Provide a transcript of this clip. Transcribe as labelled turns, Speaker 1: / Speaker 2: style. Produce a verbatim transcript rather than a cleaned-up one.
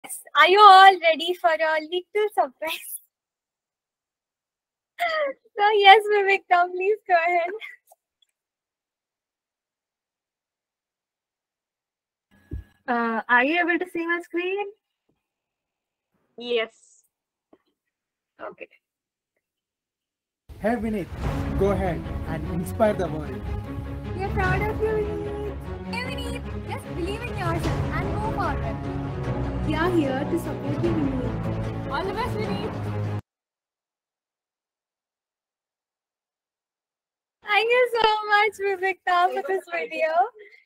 Speaker 1: Are you all ready for a little surprise? So yes, Vivekta, please go ahead.
Speaker 2: Uh, are you able to see my screen?
Speaker 1: Yes.
Speaker 2: Okay.
Speaker 3: Hey Vinith, go ahead and inspire the world.
Speaker 1: We are proud of you, Vineet. Hey, Vineet, just believe in yourself and go forward. We are here to support you, Vineet. All the best, Vineet. Thank you so much, Vivekta, for this video.